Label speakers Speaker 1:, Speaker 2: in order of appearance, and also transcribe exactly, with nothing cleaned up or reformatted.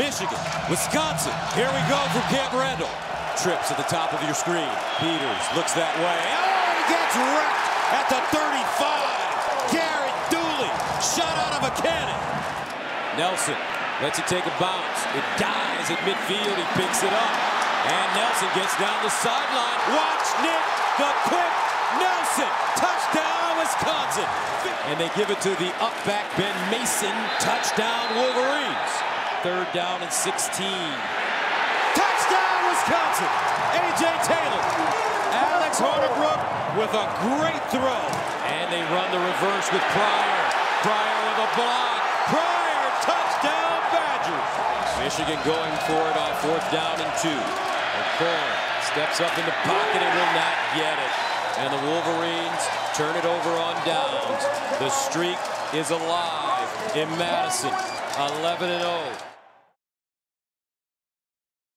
Speaker 1: Michigan, Wisconsin. Here we go from Camp Randall. Trips at the top of your screen. Peters looks that way. Oh, he gets wrecked at the thirty-five. Garrett Dooley, shot out of a cannon. Nelson lets it take a bounce. It dies at midfield. He picks it up. And Nelson gets down the sideline. Watch Nick, the quick Nelson. Touchdown, Wisconsin. And they give it to the up back Ben Mason. Touchdown, Wolverines. Third down and sixteen. Touchdown, Wisconsin. A J Taylor. Alex Hornibrook with a great throw. And they run the reverse with Pryor. Pryor with a block. Pryor, touchdown, Badgers. Michigan going for it on fourth down and two. McCoy steps up in the pocket and will not get it. And the Wolverines turn it over on downs. The streak is alive in Madison, eleven and oh.